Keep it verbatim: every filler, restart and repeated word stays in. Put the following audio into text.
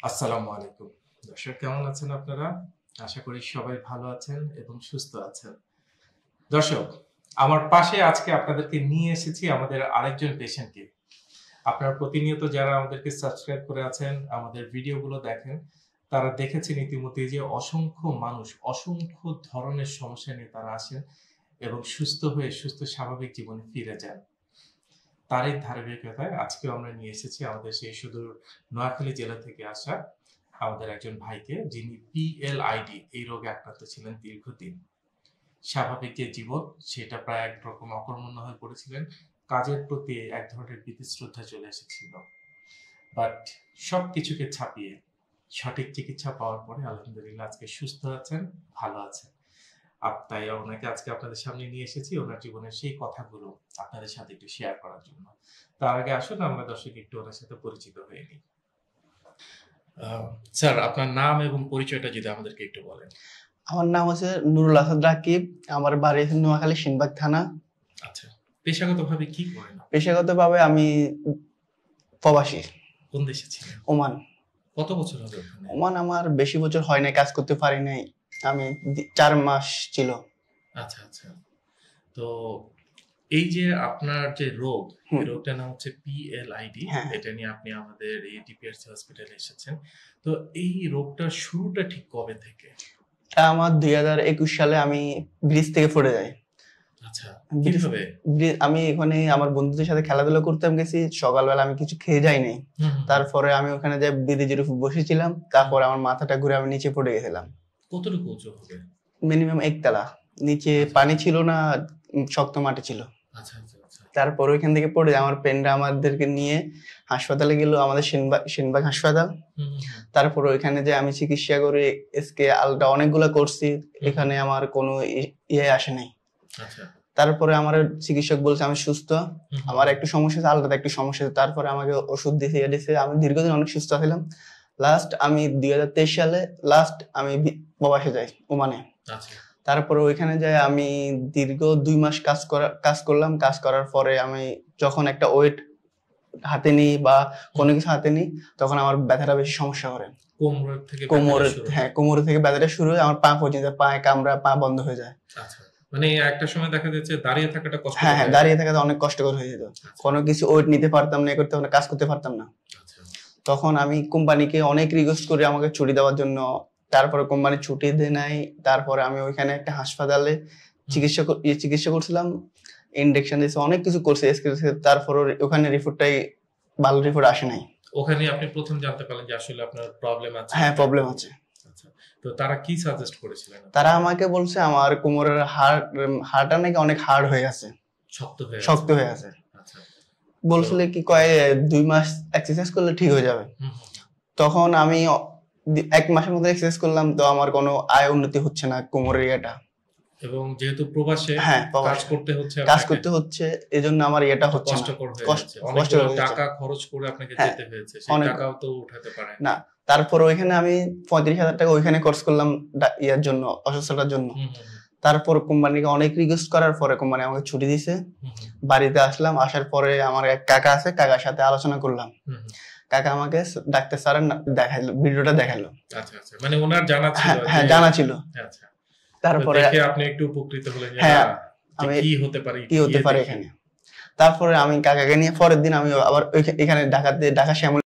আসসালামু আলাইকুম। দর্শক কেমন আছেন আপনারা? আশা করি সবাই ভালো আছেন এবং সুস্থ আছেন। দর্শক, আমার পাশে আজকে আপনাদেরকে নিয়ে এসেছি আমাদের আরেকজন পেশেন্টকে। আপনারা প্রতিনিয়ত যারা আমাদেরকে সাবস্ক্রাইব করে আছেন, আমাদের ভিডিওগুলো দেখেন, তারা দেখেছেন ইতিমধ্যে যে অসংখ্য মানুষ অসংখ্য ধরনের সমস্যা নিয়ে তারা আসেন এবং সুস্থ হয়ে সুস্থ স্বাভাবিক জীবনে ফিরে যান। তারই ধারাবাহিকতায় আজকেও আমরা নিয়ে এসেছি আমাদের সেই সুদূর নোয়াখালী জেলা থেকে আসা আমাদের একজন ভাইকে, যিনি পিএলআইডি এই রোগে আক্রান্ত ছিলেন দীর্ঘদিন। স্বাভাবিক যে জীবন সেটা প্রায় একরকম অকর্মণ্য হয়ে পড়েছিলেন, কাজের প্রতি এক ধরনের বিতৃষ্ণা চলে এসেছিল। বাট সব কিছুকে ছাপিয়ে সঠিক চিকিৎসা পাওয়ার পরে আলহামদুলিল্লাহ আজকে সুস্থ আছেন, ভালো আছেন। তাই ওনাকে আজকে আপনাদের সামনে নিয়ে এসেছি ওনার জীবনের সেই কথাগুলো আপনাদের সাথে একটু শেয়ার করার জন্য। তার আগে আসুন আমরা দর্শক একটু ওনার সাথে পরিচিত হয়ে নিই। স্যার, আপনার নাম এবং পরিচয়টা যদি আমাদেরকে একটু বলেন। আমার নাম হচ্ছে নুরুল আসাদ রাকিব, আমার বাড়ি নোয়াখালী সিনবাগ থানা। আচ্ছা, পেশাগতভাবে কি করেন? পেশাগতভাবে আমি প্রবাসী। কোন দেশে ছিলেন? ওমান। কত বছর হবে ওখানে? ওমান আমার বেশি বছর হয় নাই, কাজ করতে পারি নাই, আমি চার মাস ছিল। আচ্ছা আচ্ছা। তো এই যে আপনার যে রোগ, এই রোগটার নাম হচ্ছে পিএলআইডি, এটা নিয়ে আপনি আমাদের এই ডিপিআরসি হসপিটালে এসেছেন। তো এই রোগটার শুরুটা ঠিক কবে থেকে? এটা আমার দুই হাজার একুশ সালে আমি ব্রিজ থেকে পড়ে যাই। আচ্ছা, কিভাবে? আমি এখানে আমার বন্ধুদের সাথে খেলাধুলা করতাম গেছি, সকালবেলা আমি কিছু খেয়ে যাই নাই। তারপরে আমি ওখানে যে ব্রিজের উপর বসেছিলাম, তারপরে আমার মাথাটা ঘুরে আমি নিচে পড়ে গেছিলাম। কতটুকু উঁচু হবে? মিনিমাম একতলা। নিচে পানি ছিল না, শক্ত মাটি ছিল। আচ্ছা আচ্ছা আচ্ছা। তারপর ওইখান থেকে পড়ে আমার ফ্রেন্ডরা আমাদেরকে নিয়ে হাসপাতালে গেল, আমাদের সেনবাগ সেনবাগ হাসপাতাল। তারপর ওইখানে যে আমি চিকিৎসা করে এসকে আলটা অনেকগুলো করছি, এখানে আমার কোনো ইয়ে আসে নাই। আচ্ছা। তারপরে আমার চিকিৎসক বলছে আমি সুস্থ, আমার একটু সমস্যা আছে, আলটাতে একটু সমস্যা আছে। তারপরে আমাকে ওষুধ দিয়েছে, ইয়ে দিয়েছে, আমি দীর্ঘদিন অনেক সুস্থ ছিলাম। লাস্ট আমি দুই হাজার তেইশ সালে লাস্ট আমি প্রবাসে যাই ওমানে। আচ্ছা। তারপরে ওইখানে যাই আমি দীর্ঘ দুই মাস কাজ করা কাজ করলাম। কাজ করার পরে আমি যখন একটা ওয়েট হাতে নিই বা কোনো কিছু হাতে নিই, তখন আমার ব্যথাটা বেশি সমস্যা করে। কোমর থেকে কোমর হ্যাঁ কোমর থেকে ব্যথাটা শুরু হয়, আমার পা পর্যন্ত পায়ে কামড়া, পা বন্ধ হয়ে যায়। আচ্ছা, মানে একটা সময় দেখা যাচ্ছে দাঁড়িয়ে থাকাটা কষ্ট। হ্যাঁ হ্যাঁ, দাঁড়িয়ে থাকাটা অনেক কষ্টকর হয়ে যেত। কোনো কিছু ওয়েট নিতে পারতাম না, করতে কাজ করতে পারতাম না। তখন আমি কোম্পানিকে অনেক রিকোয়েস্ট করি আমাকে ছুটি দেওয়ার জন্য। তারপরে কোম্পানি ছুটি দেয় নাই। তারপরে আমি ওইখানে একটা হাসপাতালে চিকিৎসা চিকিৎসা করছিলাম, ইনজেকশন দিয়েছে, অনেক কিছু করছে। তারপর ওখানে রিপোর্টটাই ভালো রিপোর্ট আসে নাই। ওখানে আপনি প্রথম জানতে পারলেন যে আসলে আপনার প্রবলেম আছে? হ্যাঁ, প্রবলেম আছে। আচ্ছা, তো তারা কি সাজেস্ট করেছিলেন? তারা আমাকে বলছে আমার কোমরের হাড় হাড়টা নাকি অনেক হার্ড হয়ে আছে, শক্ত হয়ে শক্ত হয়ে আছে। আচ্ছা, বলছিল কি কয় দুই মাস এক্সারসাইজ করলে ঠিক হয়ে যাবে। তখন আমি এক মাসের মধ্যে এক্সারসাইজ করলাম, তো আমার কোনো আয় উন্নতি হচ্ছে না কোমরের ইয়েটা। এবং যেহেতু প্রবাসে কাজ করতে হচ্ছে কাজ করতে হচ্ছে এজন্য আমার ইয়েটা হচ্ছে না, কষ্টকর হয়ে যাচ্ছে। অনেক টাকা খরচ করে আপনাকে যেতে হয়েছে, সেই টাকাও তো উঠাতে পারেন না। তারপর ওইখানে আমি পঁয়ত্রিশ হাজার টাকা ওইখানে খরচ করলাম ইয়ার জন্য, অসুস্থতার জন্য। তারপর কোম্পানিকে অনেক রিকোয়েস্ট করার পরে কোম্পানি আমাকে ছুটি দিয়েছে। বাড়িতে আসলাম, আসার পরে আমার এক কাকা আছে, কাকার সাথে আলোচনা করলাম। কাকা আমাকে ডাক্তার স্যার দেখাইলো, ভিডিওটা দেখাইলো। আচ্ছা আচ্ছা, মানে ওনার জানা ছিল? হ্যাঁ, জানা ছিল। আচ্ছা, তারপরে দেখে আপনি একটু উপকৃত হলেন যে হ্যাঁ আমি কি হতে পারি, কি হতে পারে এখানে। তারপরে আমি কাকাকে নিয়ে পরের দিন আমি আবার এখানে ঢাকাতে ঢাকা শ্যামল